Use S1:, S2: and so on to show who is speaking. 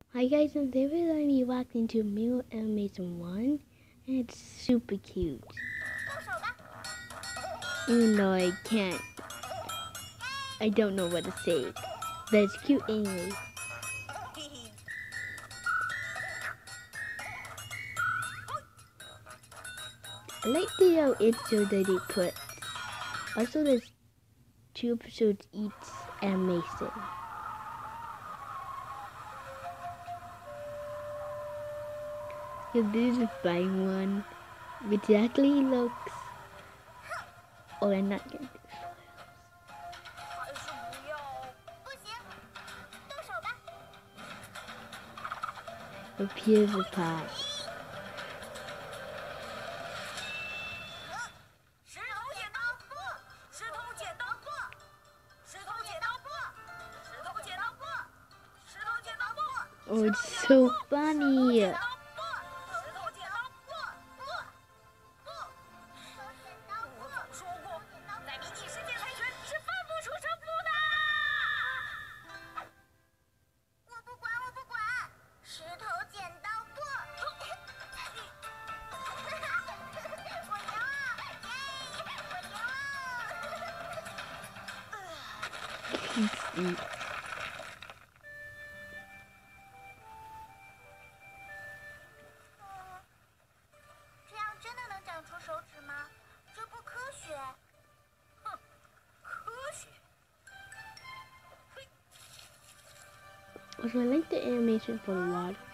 S1: Hi guys, and today we're going to be walking into Mirror Animation 1, and it's super cute. Even though I don't know what to say, but it's cute anyway. I like the intro that they put. Also, there's 2 episodes each animation. Because this is a fine one, which actually looks... Oh, I'm not going to do spoilers. But here's the part. Oh, it's so funny. Also, I like the animation for the water.